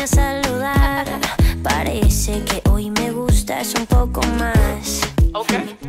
a saludar. Parece que hoy me gustas un poco más. Okay.